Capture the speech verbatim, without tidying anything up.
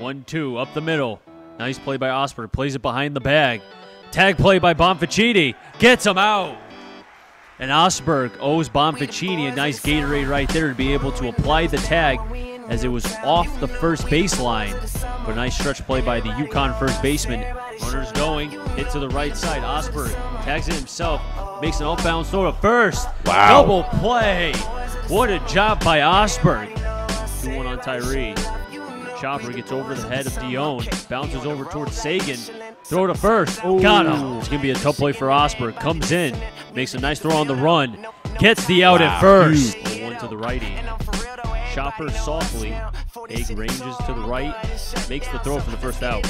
one two up the middle. Nice play by Osberg. Plays it behind the bag. Tag play by Bonfacini. Gets him out. And Osberg owes Bonfacini a nice Gatorade right there to be able to apply the tag as it was off the first baseline. But a nice stretch play by the UConn first baseman. Runners going. Hit to the right side. Osberg tags it himself. Makes an outbound throw to first. Wow. Double play. What a job by Osberg. two one on Tyree. Chopper gets over the head of Dion. Bounces over towards Sagan. Throw to first. Ooh. Got him. It's going to be a tough play for Osberg. Comes in. Makes a nice throw on the run. Gets the out Wow. at first. One to the righty. Chopper softly. Egg ranges to the right. Makes the throw for the first out.